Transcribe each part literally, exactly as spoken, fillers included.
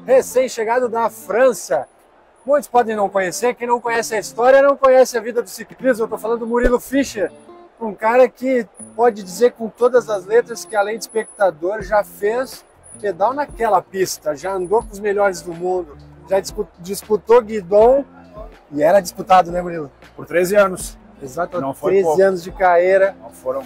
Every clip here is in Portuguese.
recém-chegado da França. Muitos podem não conhecer, quem não conhece a história não conhece a vida do ciclismo. Eu estou falando do Murilo Fischer, um cara que pode dizer com todas as letras que, além de espectador, já fez pedal naquela pista, já andou com os melhores do mundo, já disputou guidon e era disputado, né, Murilo? Por treze anos. Exato, não foi treze pouco. anos de carreira. Não foram.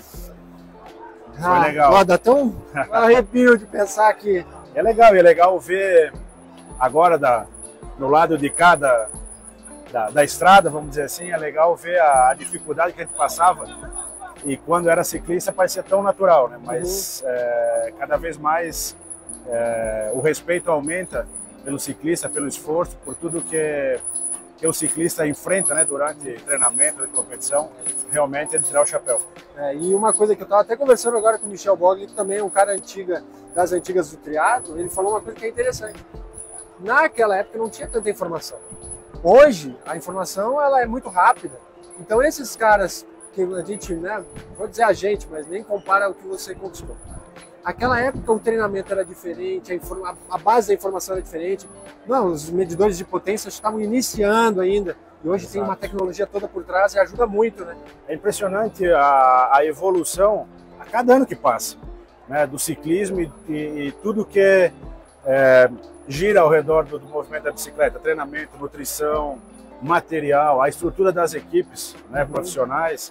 Ah, foi legal. Ó, dá até um arrepio de pensar que... É legal, é legal ver agora da, no lado de cada da, da estrada, vamos dizer assim, é legal ver a, a dificuldade que a gente passava. E quando era ciclista parecia tão natural, né? Mas uhum. é, cada vez mais é, o respeito aumenta pelo ciclista, pelo esforço, por tudo que, que o ciclista enfrenta, né? Durante treinamento, de competição, realmente é de tirar o chapéu. É, e uma coisa que eu estava até conversando agora com o Michel Bogli, que também é um cara antiga, das antigas do triatlo, ele falou uma coisa que é interessante. Naquela época não tinha tanta informação. Hoje a informação ela é muito rápida. Então esses caras que a gente, né, vou dizer a gente, mas nem compara ao que você conquistou. Aquela época o treinamento era diferente, a, informa, a base da informação era diferente. Não, os medidores de potência estavam iniciando ainda. E hoje Exato. Tem uma tecnologia toda por trás e ajuda muito, né? É impressionante a, a evolução a cada ano que passa, né, do ciclismo e, e, e tudo que é, gira ao redor do, do movimento da bicicleta, treinamento, nutrição, material, a estrutura das equipes, né, uhum. profissionais.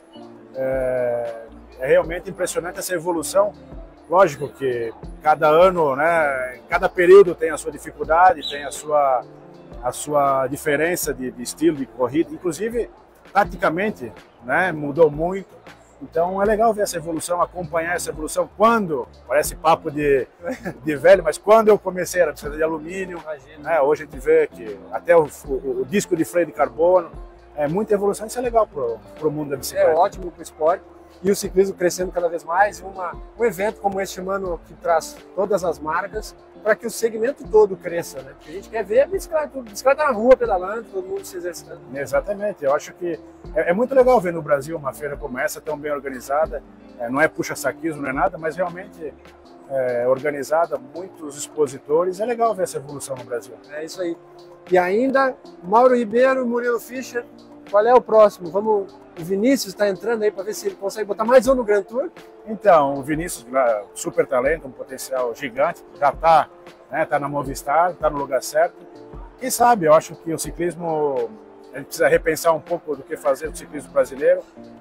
É, é realmente impressionante essa evolução. Lógico que cada ano, né, cada período tem a sua dificuldade, tem a sua, a sua diferença de, de estilo de corrida, inclusive taticamente, né, mudou muito. Então é legal ver essa evolução, acompanhar essa evolução. Quando, parece papo de, de velho, mas quando eu comecei era bicicleta de alumínio, né, hoje a gente vê que até o, o, o disco de freio de carbono, é muita evolução, isso é legal para o mundo da bicicleta. É ótimo para o esporte. E o ciclismo crescendo cada vez mais, uma, um evento como este, mano, que traz todas as marcas para que o segmento todo cresça, né? Porque a gente quer ver a bicicleta, a bicicleta na rua pedalando, todo mundo se exercitando. Exatamente, eu acho que é, é muito legal ver no Brasil uma feira como essa, tão bem organizada, é, não é puxa-saquismo, não é nada, mas realmente é, organizada, muitos expositores, é legal ver essa evolução no Brasil. É isso aí. E ainda, Mauro Ribeiro, Murilo Fischer, qual é o próximo? Vamos... O Vinícius está entrando aí para ver se ele consegue botar mais um no Grand Tour. Então, o Vinícius, super talento, um potencial gigante, já está, né, tá na Movistar, está no lugar certo. Quem sabe, eu acho que o ciclismo, a gente precisa repensar um pouco do que fazer do ciclismo brasileiro.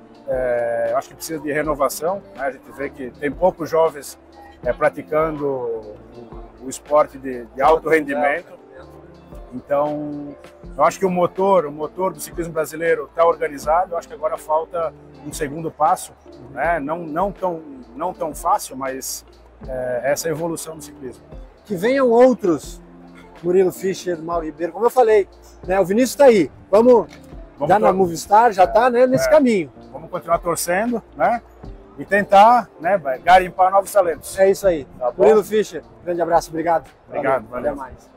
É, eu acho que precisa de renovação, né? A gente vê que tem poucos jovens é, praticando o, o esporte de, de alto rendimento. Então, eu acho que o motor, o motor do ciclismo brasileiro está organizado. Eu acho que agora falta um segundo passo, né? Não, não tão, não tão fácil, mas é, essa evolução do ciclismo. Que venham outros, Murilo Fischer, Mauro Ribeiro, como eu falei, né? O Vinícius está aí. Vamos, Vamos dar na Movistar, já está, né, nesse é, caminho. Vamos continuar torcendo, né? E tentar, né, garimpar novos talentos. É isso aí. Tá bom? Murilo Fischer, grande abraço, obrigado. Obrigado, valeu. valeu. Até mais.